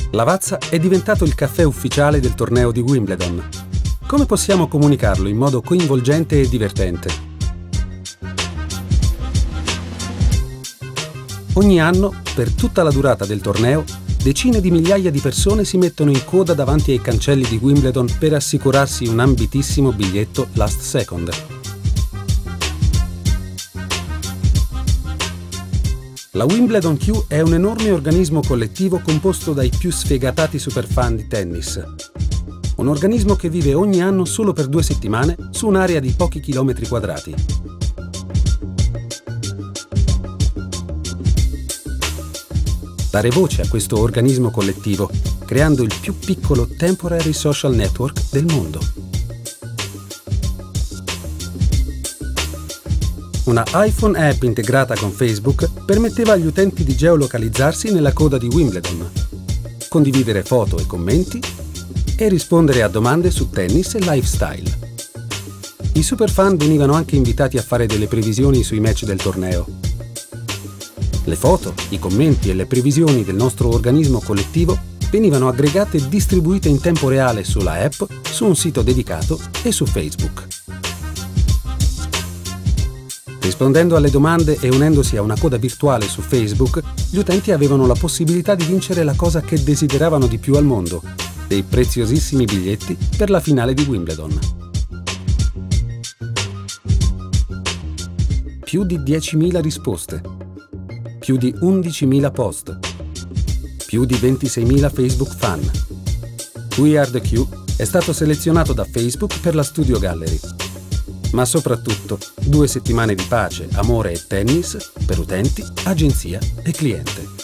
Lavazza è diventato il caffè ufficiale del torneo di Wimbledon. Come possiamo comunicarlo in modo coinvolgente e divertente? Ogni anno, per tutta la durata del torneo, decine di migliaia di persone si mettono in coda davanti ai cancelli di Wimbledon per assicurarsi un ambitissimo biglietto last second. La Wimbledon Queue è un enorme organismo collettivo composto dai più sfegatati superfan di tennis. Un organismo che vive ogni anno solo per 2 settimane su un'area di pochi chilometri quadrati. Dare voce a questo organismo collettivo, creando il più piccolo temporary social network del mondo. Una iPhone app integrata con Facebook permetteva agli utenti di geolocalizzarsi nella coda di Wimbledon, condividere foto e commenti e rispondere a domande su tennis e lifestyle. I superfan venivano anche invitati a fare delle previsioni sui match del torneo. Le foto, i commenti e le previsioni del nostro organismo collettivo venivano aggregate e distribuite in tempo reale sulla app, su un sito dedicato e su Facebook. Rispondendo alle domande e unendosi a una coda virtuale su Facebook, gli utenti avevano la possibilità di vincere la cosa che desideravano di più al mondo: dei preziosissimi biglietti per la finale di Wimbledon. Più di 10.000 risposte, più di 11.000 post, più di 26.000 Facebook fan. We Are The Queue è stato selezionato da Facebook per la Studio Gallery. Ma soprattutto 2 settimane di pace, amore e tennis per utenti, agenzia e cliente.